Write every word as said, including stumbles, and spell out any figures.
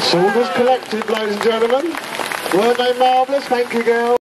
Saunders Collective, ladies and gentlemen. Weren't they marvellous? Thank you, girls.